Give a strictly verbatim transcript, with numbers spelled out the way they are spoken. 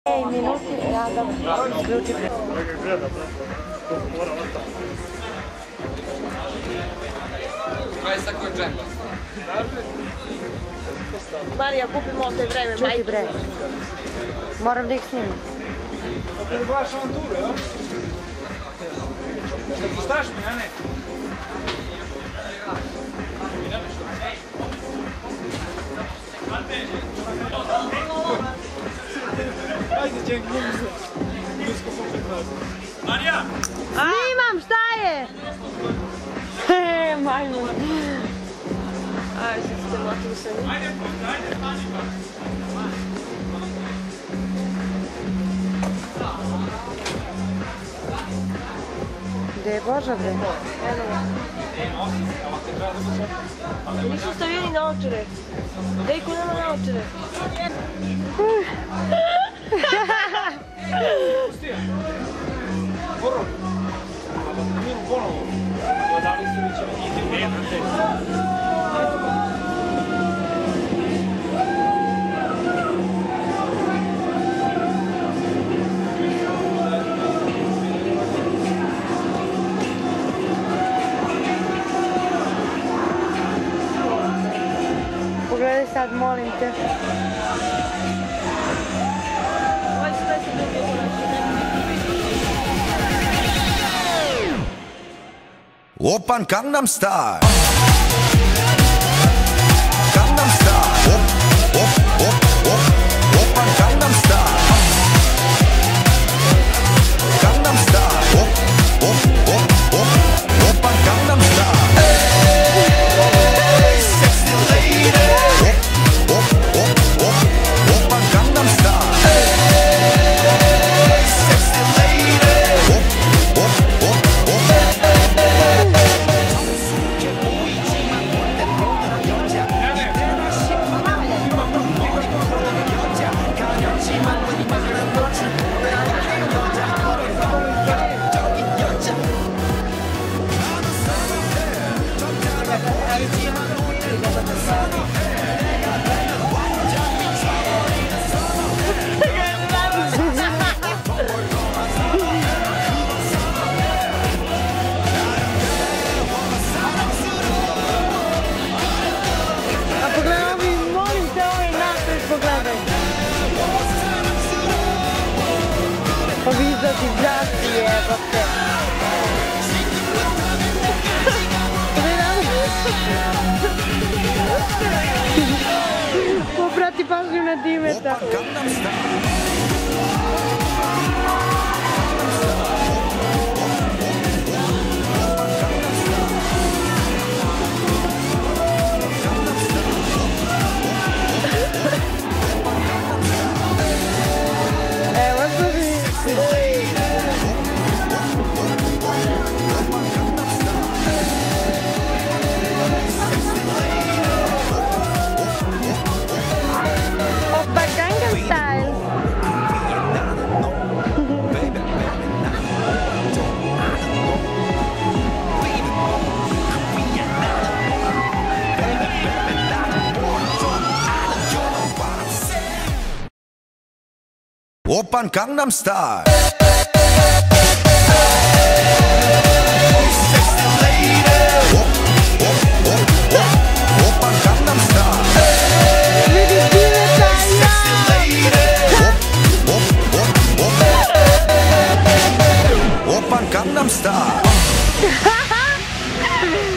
Ej, minuti, ja da isključim. Kaj je tako džemba? Marija, kupimo te vreme, Čuti bre, moram da ih snimim. Da li gledaš avanturu, jel? Staš mi, a ne? Ajde, će glumi se. Ljusko popet nas. Marija! Snimam, šta je? Heee, majmun. Ajde, sad ste mlatili se. Ajde, ajde, Manika. Gde je Boža bre? Nisu stavili na očere. Dejko nema na očere. Borov. Minu ponovo. Dodali su li ćemo njiti u vremenu. Pogledaj sad, molim te. Ovaj sve se dobije ponašanje. Oppan Gangnam Style. Gangnam Style. Op, op, op, op. Oppan Gangnam Style. Gangnam Style. Op, op, op, op. Oppan Gangnam Style. Hey, sexy lady. Op, op, op, op. Oppan Gangnam Style. Hey, sexy lady. Op, op, op, op. A pogledaj ovi, molim te, ovaj napred pogledaj. Ovi izlati džasti jebate. Pobrati pažnju na Dimeta. Oppan Gangnam Style. Evo služi. Oppa Gangnam Style. Oppan Gangnam Style. Sexy lady. Op, op, op, op. Oppan Gangnam Style. Vidi Dimeta, Sexy lady. Op, op, op, op. Oppan Gangnam Style.